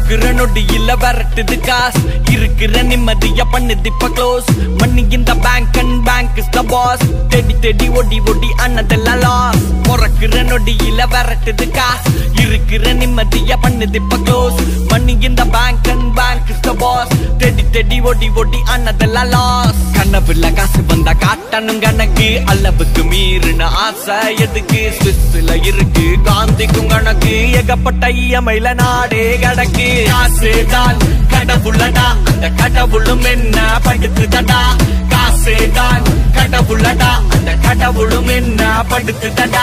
பொறக்குற நொடியில விரட்டுது காசு இருக்கிற நிம்மதிய பண்ணுது இப்ப க்ளோஸ் மணி இந்த bank and bank is the boss தேடி தேடி ஓடி ஓடி அண்ணதெல்லாம் லாஸ் பொறக்குற நொடியில விரட்டுது காசு இருக்கிற நிம்மதிய பண்ணுது இப்ப க்ளோஸ் மணி இந்த bank and bank is the boss தேடி தேடி ஓடி ஓடி அண்ணதெல்லாம் லாஸ் கனவுல காசு வந்தா காட்டணும் கணக்கு அளவுக்கு மீறின ஆசை எதுக்கு ஸ்விஸ்ல இருக்கு காந்திக்கும் கணக்கு ஏகப்பட்ட இயமையில நாடே கடக்கு காசு தான் கடவுளடா அந்த கடவுளும் என்ன படுத்துதடா காசு தான் கடவுளடா அந்த கடவுளும் என்ன படுத்துதடா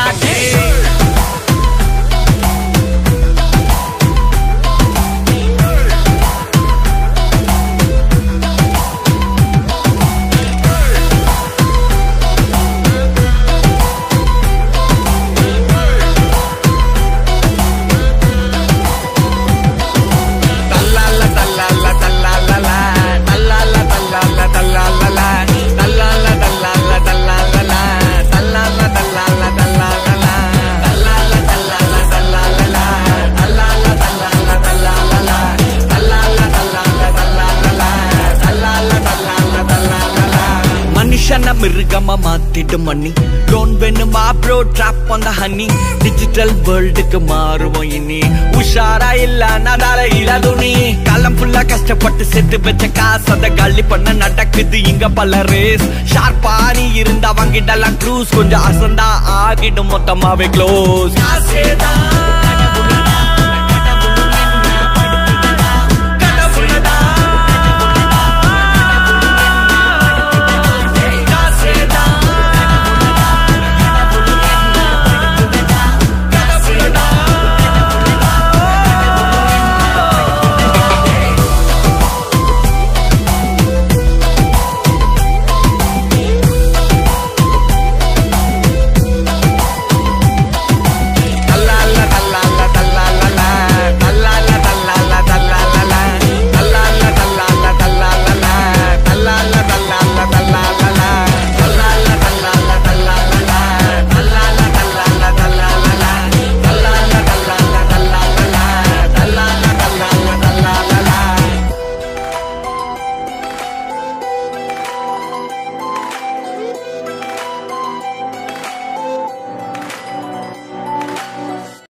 மிருகமா மாத்திட்டு மணி லோன் வேணுமா bro drop on the honey digital வேர்ல்டுக்கு மாறுவோம் இனி உஷாரா இல்ல நடாலையில துணி காலம் ஃபுல்லா கஷ்டப்பட்டு செத்து வச்ச காசு அத காலி பண்ண நடக்குது இங்க பல ரேஸ் ஷார்ப்பா நீ இருந்தா வாங்கிடலாம் க்ரூஸ் கொஞ்சம் அசந்தா ஆகிடும் மொத்தமாவே க்ளோஸ்